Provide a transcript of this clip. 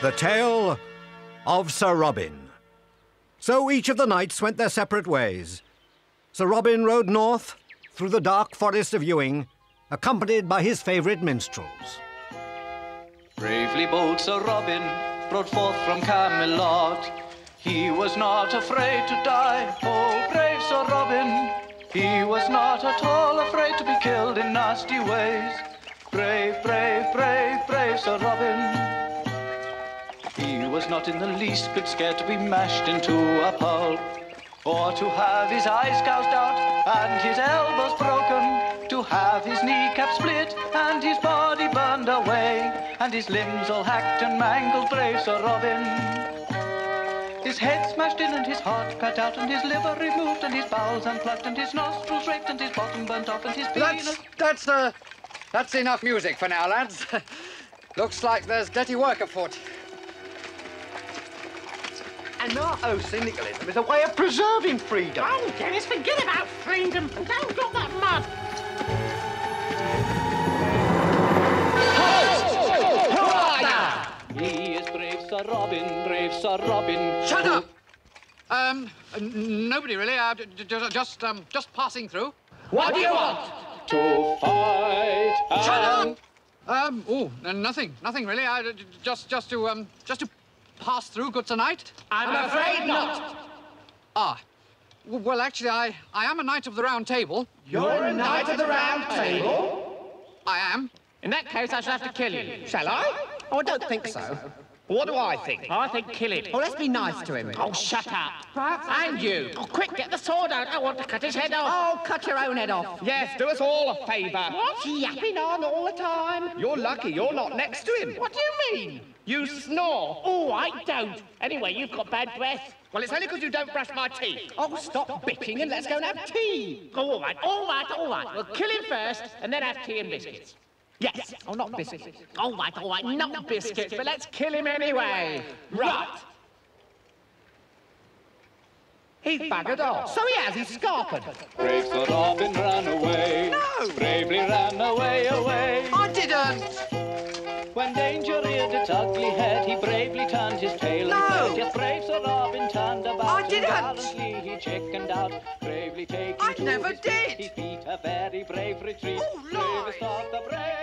The Tale of Sir Robin. So each of the knights went their separate ways. Sir Robin rode north through the dark forest of Ewing, accompanied by his favourite minstrels. Bravely bold Sir Robin rode forth from Camelot. He was not afraid to die, oh brave Sir Robin. He was not at all afraid to be killed in nasty ways. Brave, brave, brave, brave Sir Robin. He was not in the least bit scared to be mashed into a pulp, or to have his eyes gouged out and his elbows broken, to have his kneecap split and his body burned away, and his limbs all hacked and mangled, brave Sir Robin. His head smashed in and his heart cut out and his liver removed and his bowels unplugged and his nostrils raked and his bottom burnt off and his penis... That's enough music for now, lads. Looks like there's dirty work afoot. And our syndicalism is a way of preserving freedom. Oh, Dennis, forget about freedom and don't drop that mud. He is brave Sir Robin, brave Sir Robin. Shut up! Nobody really. Just passing through. What do you want? To fight. Shut up! Nothing really. Just to pass through. Good tonight. I'm afraid not. Ah, well, actually, I am a knight of the Round Table. You're a knight of the Round Table? I am. In that case, I shall have to kill you. Shall I? Oh, I don't think so. What do I think? I think kill him. Oh, let's be nice to him. Oh, shut up. Perhaps... And you. Oh, quick, get the sword out. I want to cut his head off. Oh, cut your own head off. Yes, do us all a favour. What? Yapping on all the time. You're lucky you're not next to him. What do you mean? You snore. Oh, I don't. Anyway, you've got bad breath. Well, it's only because you don't brush my teeth. Oh, stop bitching and let's go and have tea. Oh, all right. We'll kill him first and then have tea and biscuits. Yes. Oh, not biscuits. All right. Not biscuits, but let's kill him anyway. Right. He's buggered off. So he has, he's scarpered. Brave Sir Robin ran away. No! Bravely ran away. I didn't. When danger reared its ugly head, he bravely turned his tail and fled. Yes, brave Sir Robin turned about. I didn't. And gallantly he chickened out, bravely taking I to never his did. He beat a very brave retreat. Oh, lie. Bravest of the brave.